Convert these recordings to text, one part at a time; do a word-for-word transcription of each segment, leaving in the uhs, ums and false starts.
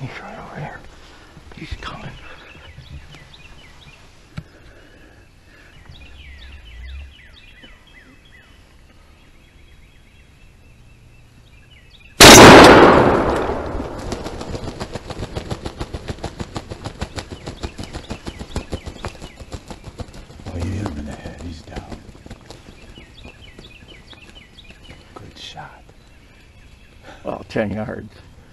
He's right over here. He's coming. Oh, you hit him in the head. He's down. Good shot. Well, ten yards.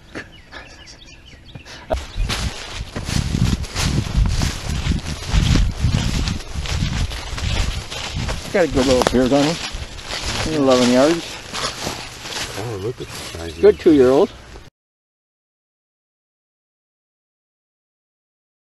Got a good little beard on him. eleven yards. Oh, look at the size. Good two-year-old.